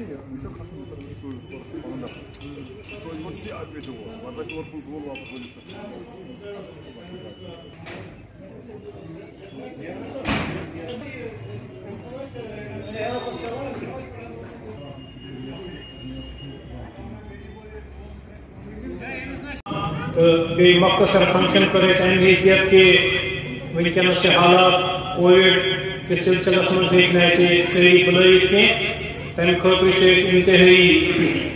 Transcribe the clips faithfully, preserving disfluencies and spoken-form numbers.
еще хасну свою полунда. Свой вот все опять его. Вот это вот пусть голову подходит. بے مختصر فنکشن کرے تمہیں حیثیت کے ونکینس سے حالات کووڈ کے سلسلے میں دیکھنا ہے صحیح بلائی کے تمہیں خاطر سے انتہائی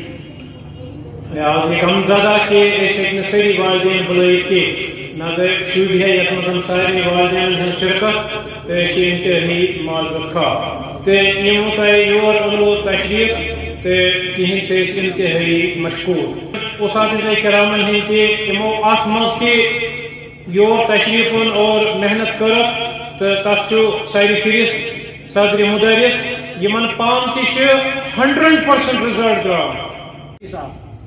آج کم زیادہ کے ایسے صحیح والدین بلائی کے نہ شوب ہے یتم سارے والدین ہیں شرکت تو ایسے انتہائی معذرت خواہ تو یہ ہوتا ہے یور انو تشریف تو کہیں سے انتہائی مشکور اساتذہ کرامن ہیں کہ تمو ات مز کے یور تشریف اور محنت کر تو تک ساری فہرست صدر مدرس یمن پان تہ ہنڈریڈ پرسنٹ رزلٹ درا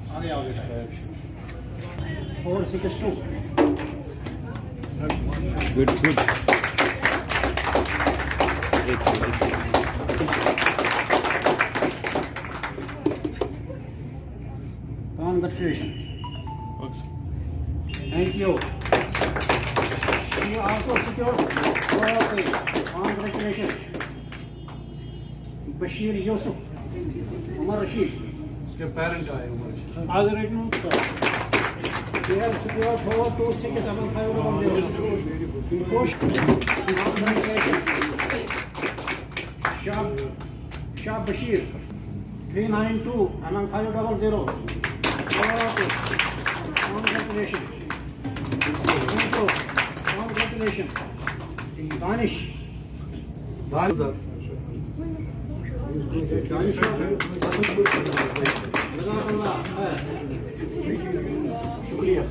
Congratulations. Thank you. You also secured okay. Congratulations. Bashir Yusuf, Umar Rashid. Your parent are Umar Rashid. آج ریٹ نو They have secured four two six seven five double zero. Push. Congratulations. Shah Shah Bashir three nine two among five double zero. Okay. Congratulations. Thank you. Congratulations. Danish. Danish. Danish. شکریہ.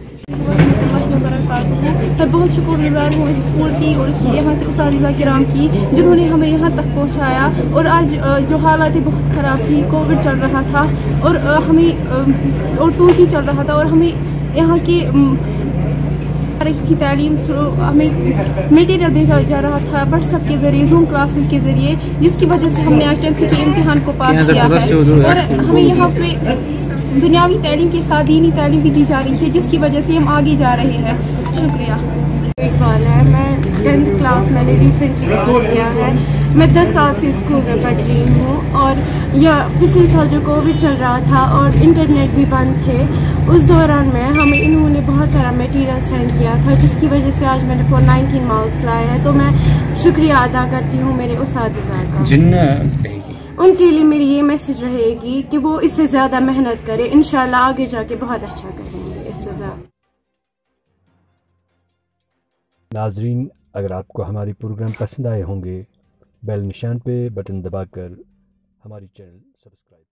میں بہت شکر گزار ہوں اس school کی اور اس کی یہاں کے اساتذہ کرام کی جنہوں نے ہمیں یہاں تک پہنچایا. اور آج جو حالات بہت خراب تھی, کووڈ چل رہا تھا اور ہمیں اور ٹو جی چل رہا تھا اور ہمیں یہاں کی رہی تھی تعلیم تھرو ہمیں میٹیریل بھیجا جا رہا تھا واٹس ایپ کے ذریعے, زوم کلاسز کے ذریعے, جس کی وجہ سے ہم نے آج ٹینتھ کے امتحان کو پاس کیا ہے. اور ہمیں یہاں پہ دنیاوی تعلیم کے ساتھ دینی تعلیم بھی دی جا رہی ہے جس کی وجہ سے ہم آگے جا رہے ہیں. شکریہ. اقبال ہے, میں ٹینتھ کلاس میں نے ریسنٹلی پاس کیا ہے. میں دس سال سے اسکول میں پڑھ رہی ہوں اور یہ پچھلے سال جو کووڈ چل رہا تھا اور انٹرنیٹ بھی بند تھے, اس دوران میں ہمیں انہوں نے بہت سارا میٹیریل سینڈ کیا تھا جس کی وجہ سے آج میں نے فور نائنٹین مارکس لائے ہیں. تو میں شکریہ ادا کرتی ہوں میرے اساتذہ کا. جن ان کے لیے میری یہ میسج رہے گی کہ وہ اس سے زیادہ محنت کرے, انشاءاللہ آگے جا کے بہت اچھا کریں گے اس سے زیادہ. ناظرین, اگر آپ کو ہماری پروگرام پسند آئے ہوں گے, بیل نشان پہ بٹن دبا کر ہماری چینل سبسکرائب